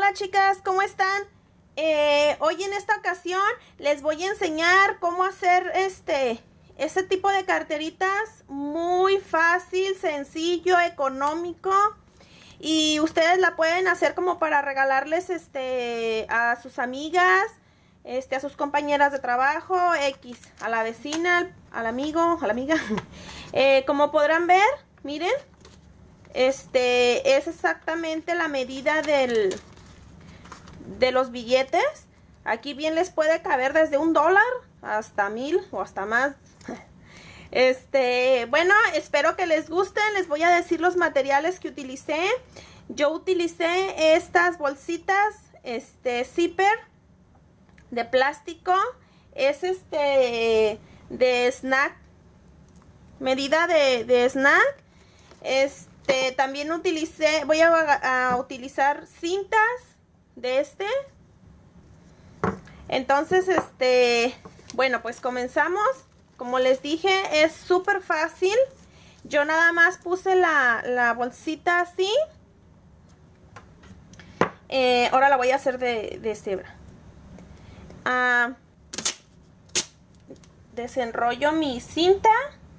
Hola chicas, ¿cómo están? Hoy en esta ocasión les voy a enseñar cómo hacer este tipo de carteritas muy fácil, sencillo, económico, y ustedes la pueden hacer como para regalarles a sus amigas, a sus compañeras de trabajo, a la vecina, al amigo, a la amiga. Como podrán ver, miren, es exactamente la medida de los billetes. Aquí bien les puede caber desde $1 hasta 1000 o hasta más. Bueno, espero que les gusten. Les voy a decir los materiales que utilicé. Yo utilicé estas bolsitas zipper de plástico. Es de snack, medida de snack. También voy a utilizar cintas de entonces bueno, pues comenzamos. Como les dije, es súper fácil. Yo nada más puse la bolsita así. Ahora la voy a hacer de cebra. Desenrollo mi cinta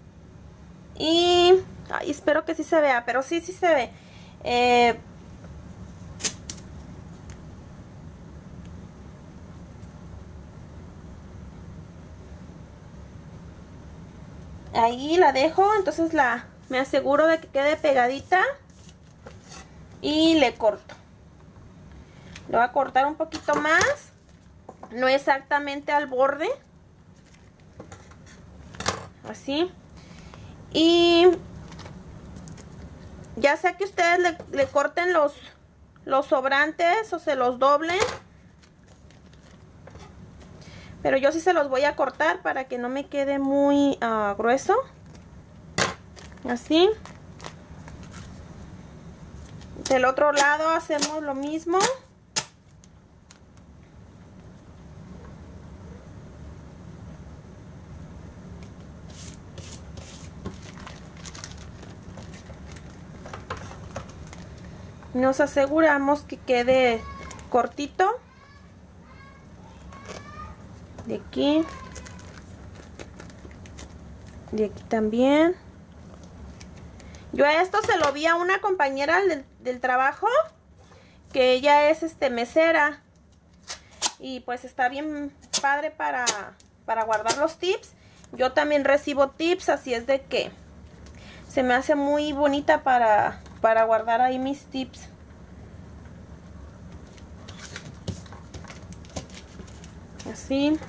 y ay, espero que sí se vea, pero sí se ve. Ahí la dejo, entonces me aseguro de que quede pegadita y le corto. Le voy a cortar un poquito más, no exactamente al borde, así. Y ya sea que ustedes le corten los sobrantes o se los doblen, pero yo sí se los voy a cortar para que no me quede muy grueso. Así. Del otro lado hacemos lo mismo. Nos aseguramos que quede cortito. De aquí. De aquí también. Yo a esto se lo vi a una compañera del trabajo, que ella es mesera. Y pues está bien padre para guardar los tips. Yo también recibo tips, así es de que se me hace muy bonita para guardar ahí mis tips. Así.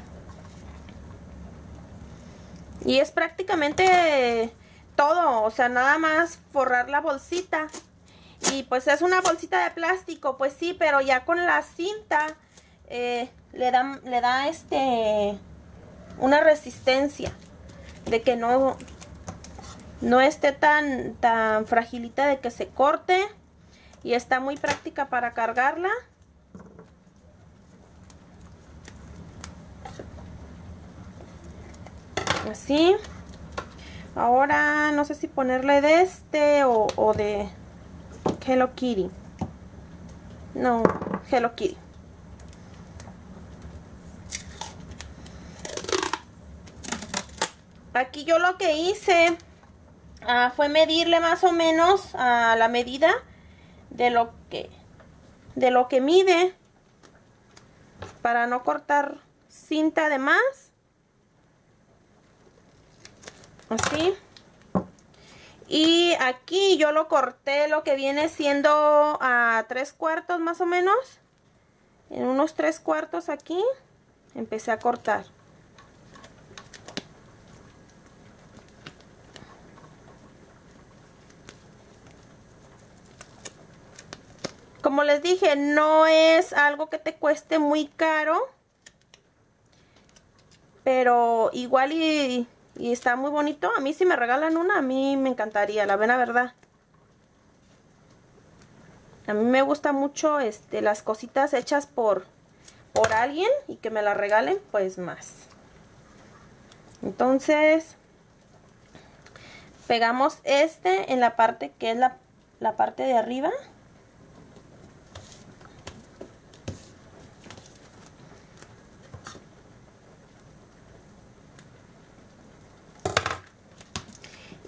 Y es prácticamente todo, o sea, nada más forrar la bolsita. Y pues es una bolsita de plástico, pues sí, pero ya con la cinta le da una resistencia de que no esté tan fragilita de que se corte, y está muy práctica para cargarla. Así. Ahora no sé si ponerle de o de Hello Kitty. No, Hello Kitty. Aquí yo lo que hice fue medirle más o menos a la medida de lo que mide, para no cortar cinta de más. Así. Y aquí yo lo corté lo que viene siendo a 3/4 más o menos. En unos 3/4 aquí empecé a cortar. Como les dije, no es algo que te cueste muy caro, pero igual y está muy bonito. A mí si me regalan una, a mí me encantaría, la verdad. A mí me gusta mucho las cositas hechas por alguien, y que me las regalen, pues más. Entonces pegamos en la parte que es la parte de arriba.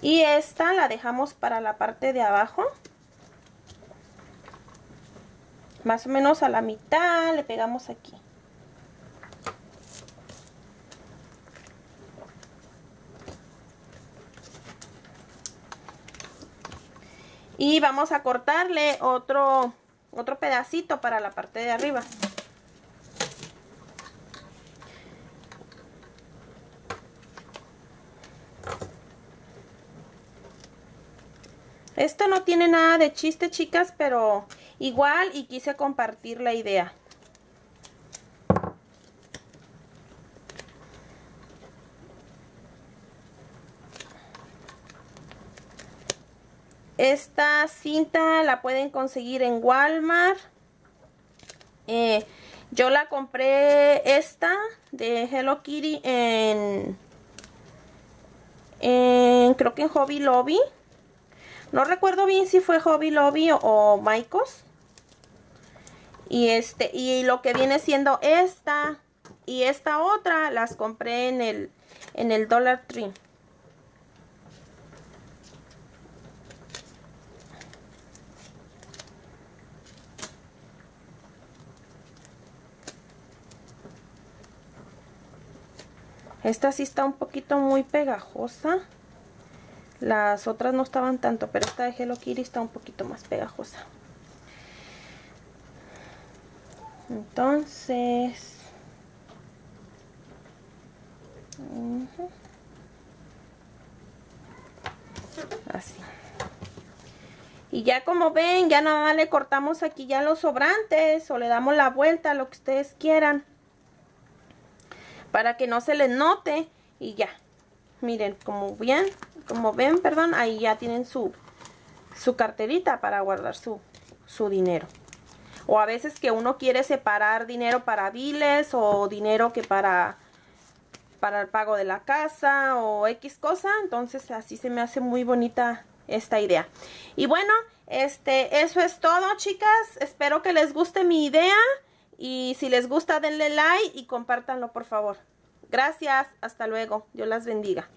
Y esta la dejamos para la parte de abajo. Más o menos a la mitad le pegamos aquí. Y vamos a cortarle otro pedacito para la parte de arriba. Esto no tiene nada de chiste, chicas, pero igual y quise compartir la idea. Esta cinta la pueden conseguir en Walmart. Yo la compré esta de Hello Kitty creo que en Hobby Lobby. No recuerdo bien si fue Hobby Lobby o Michaels. Y lo que viene siendo esta y esta otra las compré en el Dollar Tree. Esta sí está un poquito muy pegajosa. Las otras no estaban tanto, pero esta de Hello Kitty está un poquito más pegajosa. Entonces, así. Y ya como ven, ya nada le cortamos aquí ya los sobrantes o le damos la vuelta, lo que ustedes quieran, para que no se les note. Y ya, miren, como ven, perdón, ahí ya tienen su carterita para guardar su dinero. O a veces que uno quiere separar dinero para biles o dinero que para el pago de la casa o X cosa. Entonces así se me hace muy bonita esta idea. Y bueno, eso es todo, chicas. Espero que les guste mi idea. Y si les gusta, denle like y compártanlo, por favor. Gracias. Hasta luego. Dios las bendiga.